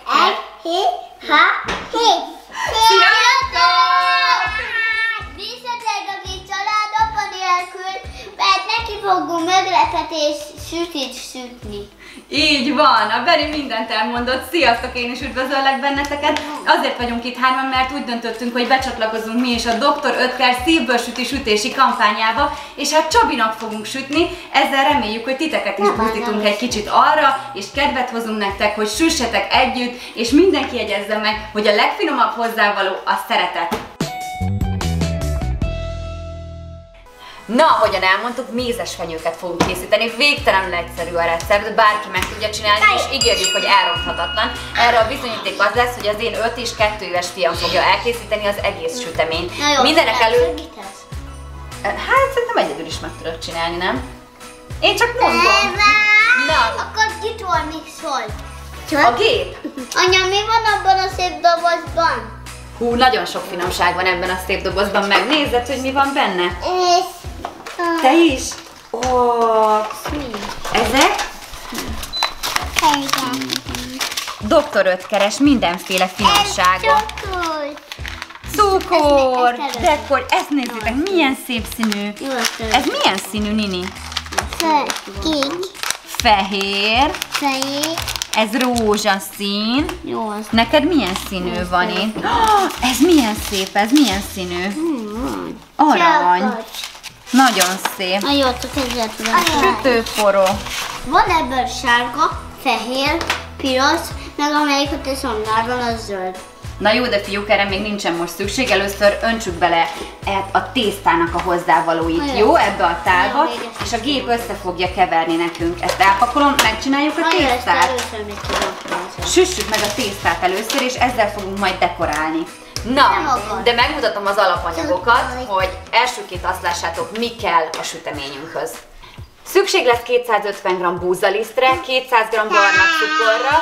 Sziasztok! Visszatérünk a kis család apa nélkül, mert neki fogunk meglepetés sütit sütni. Így van, a Beri mindent elmondott. Sziasztok, én is üdvözöllek benneteket. Azért vagyunk itt hárman, mert úgy döntöttünk, hogy becsatlakozunk mi is a Dr. Oetker szívből sütési kampányába, és hát Csabinak fogunk sütni. Ezzel reméljük, hogy titeket is buzdítunk egy kicsit arra, és kedvet hozunk nektek, hogy süssetek együtt, és mindenki jegyezze meg, hogy a legfinomabb hozzávaló a szeretet. Na, ahogyan elmondtuk, mézes fenyőket fogunk készíteni. Végtelenül egyszerű a recept, bárki meg tudja csinálni, és ígérjük, hogy elronthatatlan. Erre a bizonyíték az lesz, hogy az én 5 és 2 éves fiam fogja elkészíteni az egész süteményt. Mindenek előtt... Hát szerintem egyedül is meg tudod csinálni, nem? Én csak mondom. Na. Akkor kitol mixol. A gép? Anya, mi van abban a szép dobozban? Hú, nagyon sok finomság van ebben a szép dobozban. Megnézed, hogy mi van benne? Te is? Ó, ezek? Dr. Oetkeres mindenféle finomsága. Cukor, dekor, ezt nézzétek, milyen szép színű. Ez milyen színű, Nini? Kék. Fehér. Ez rózsaszín. Neked milyen színű van itt? Ez milyen szép, ez milyen színű? Arany. Nagyon szép. Sütőporó. Van ebből sárga, fehér, piros, meg amelyik a szondárban az zöld. Na jó, de fiúk, erre még nincsen most szükség. Először öntsük bele a tésztának a hozzávalóit, jó? Ebbe a tálba, és a gép össze fogja keverni nekünk. Ezt elpakolom, megcsináljuk a tésztát. Süssük meg a tésztát először, és ezzel fogunk majd dekorálni. Na, de megmutatom az alapanyagokat, hogy elsőként azt lássátok, mi kell a süteményünkhöz. Szükség lesz 250 g búzalisztre, 200 g barna cukorra,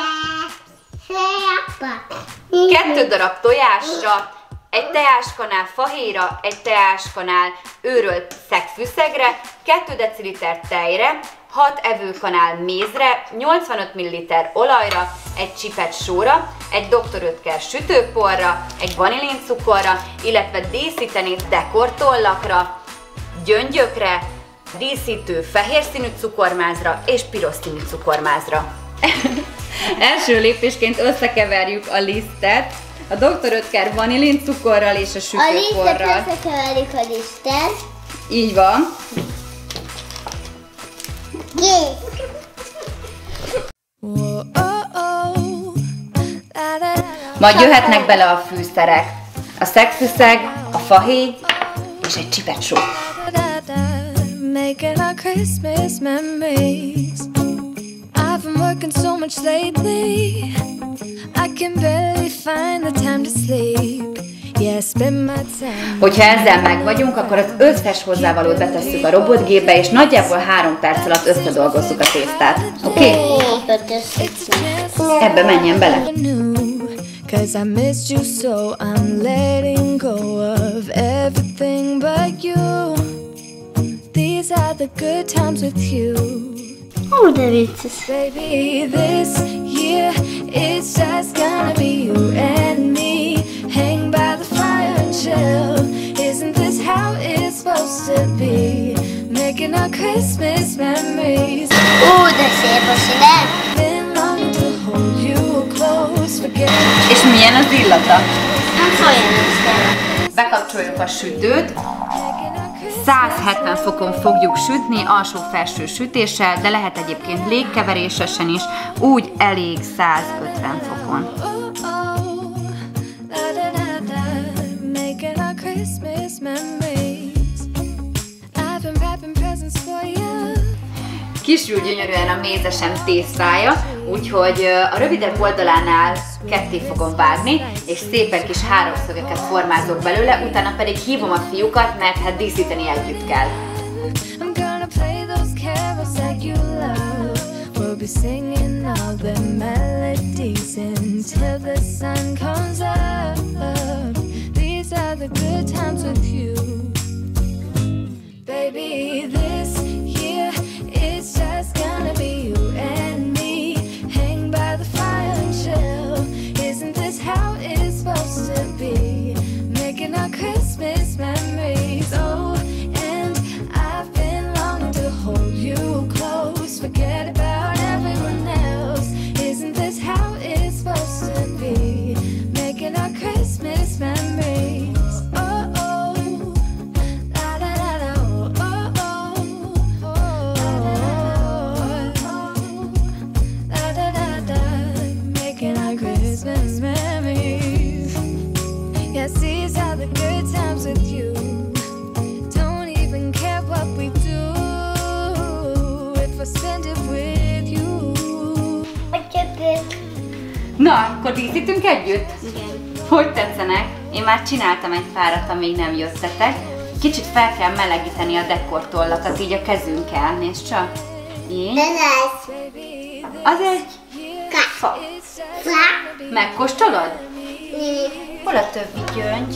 2 darab tojásra, egy teáskanál fahéjra, egy teáskanál őrölt szegfűszegre, 2 deciliter tejre, 6 evőkanál mézre, 85 ml olajra, egy csipet sóra, egy Dr. Oetker sütőporra, egy vanillincukorra, illetve díszíteni dekortollakra, gyöngyökre, díszítő fehér színű cukormázra és piros színű cukormázra. Első lépésként összekeverjük a lisztet a Dr. Oetker vanillincukorral és a sütőporral. A lisztet összekeverjük a lisztet. Így van. Majd jöhetnek bele a fűszerek. A szegfűszeg, a fahéj és egy csipet só. I've been working so much lately, I can barely find the time to sleep. Yeah, spend my time. Hogyha ezzel meg vagyunk, akkor az összes hozzávalót betesszük a robotgépbe, és nagyjából 3 perc alatt összedolgozzuk a tésztát. Oké? Ebbe menjen bele. Cause I missed you so I'm letting go of everything but you. These are the good times with you. Oh, de vicces. Baby, this year it's just gonna be you and me. Hang by the fire and chill. Isn't this how it's supposed to be? Making our Christmas memories. De szép a színe. Been longing to hold you close, forget. És milyen az illata? Nem szóljon össze. Bekapcsoljuk a sütőt. 170 fokon fogjuk sütni, alsó-felső sütéssel, de lehet egyébként légkeverésesen is, úgy elég 150 fokon. Kisül gyönyörűen a mézesem tésztája, úgyhogy a rövidebb oldalánál ketté fogom vágni, és szépen kis háromszögeket formázok belőle, utána pedig hívom a fiúkat, mert hát díszíteni együtt kell. Baby, this year it's just gonna be you and me. Hang by the fire and chill. Christmas memories. Yeah, seize all the good times with you. Don't even care what we do if I spend it with you. Na, akkor díszítünk együtt? Igen. Hogy tetszenek? Én már csináltam egy párat, amíg nem jöttetek. Kicsit fel kell melegíteni a dekortollakat, így a kezünkkel. Nézd csak. Így. De lesz. Az egy fa. Megkóstolod? Hol a többi gyöngy?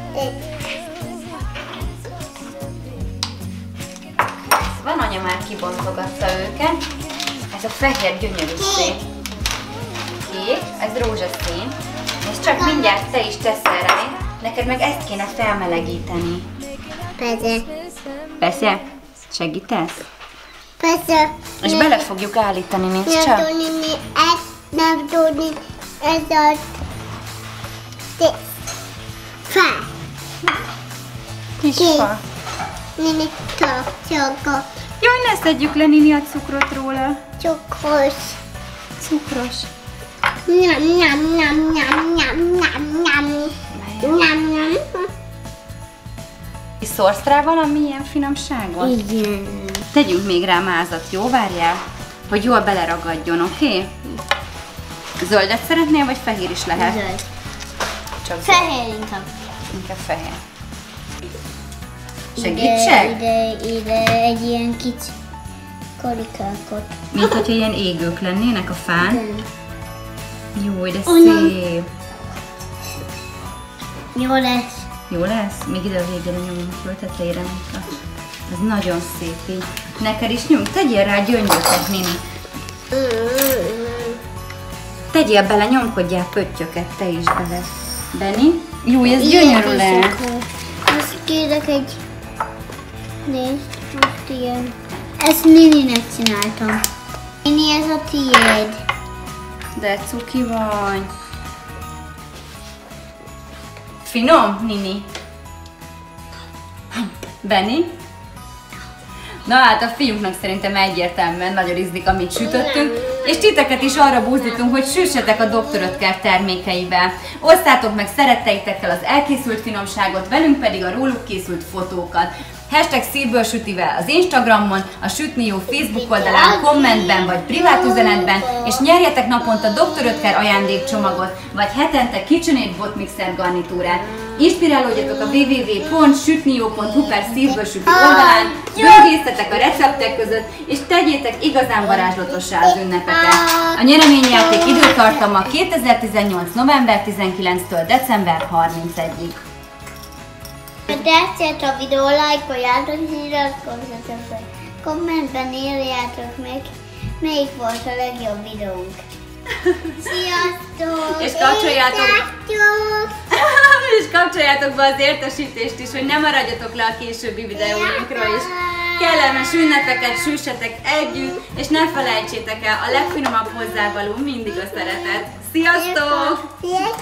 Van, anya már kibontogatta őket. Ez a fehér gyönyörű szép. Kék, ez rózsaszín. És csak mindjárt te is teszel rá. Neked meg ezt kéne felmelegíteni. Persze. Persze? Segítesz? Persze. És bele fogjuk állítani, nézd csak. Nem tudni, ez a fa. Kis fa. Nini csokok. Jaj, ne szedjük le, Nini, a cukrot róla. Csokos. Cukros. Nyam, nyam, nyam, nyam, nyam, nyam, nyam. Nyam, nyam. Szórsz rá valamilyen finomságot? Igen. Tegyünk még rá mázat, jó? Várjál, hogy jól beleragadjon, oké? Zöldet szeretnél, vagy fehér is lehet? Zöld. Csak zöld. Fehér inkább. Inkább fehér. Segítsek? Ide egy ilyen kicsi karikákot. Mint hogyha ilyen égők lennének a fán. Igen. Jó, de Anya. szép. Jó lesz. Jó lesz? Még ide a végére nyomunk föl, tetejére. Ez nagyon szép így. Neked is nyomj, tegyél rá gyöngyöket, Nini. Tegyél bele, nyomkodjál pöttyöket, te is bele. Benni? Jó, ez gyönyörű lesz. Most kérek egy... Nézd, most ilyen. Ezt Nininek csináltam. Nini, ez a tiéd. De cuki vagy. Finom, Nini? Benni? Na hát a fiúknak szerintem egyértelműen nagyon ízlik, amit sütöttünk, és titeket is arra buzdítunk, hogy süssetek a Dr. Oetker termékeivel. Osztátok meg szeretteitekkel az elkészült finomságot, velünk pedig a róluk készült fotókat. #szívből sütivel az Instagramon, a Sütni Jó Facebook oldalán, kommentben vagy privát üzenetben, és nyerjetek naponta Dr. Oetker ajándékcsomagot, vagy hetente KitchenAid botmixer garnitúrát. Inspirálódjatok a www.sütnijó.hu/szívből süti oldalán, böngésztetek a receptek között, és tegyétek igazán varázslatossá az ünnepeket. A nyereményjáték időtartama 2018. november 19-től december 31-ig. Ha tetszett a videó, lájkoljátok és iratkozzatok fel. Kommentben írjátok meg, melyik volt a legjobb videónk. Sziasztok! És kapcsoljátok! Látjuk! És kapcsoljátok be az értesítést is, hogy ne maradjatok le a későbbi videóinkról is. Kellemes ünnepeket süssetek együtt, és ne felejtsétek el, a legfinomabb hozzávaló mindig a szeretet. Sziasztok! Sziasztok!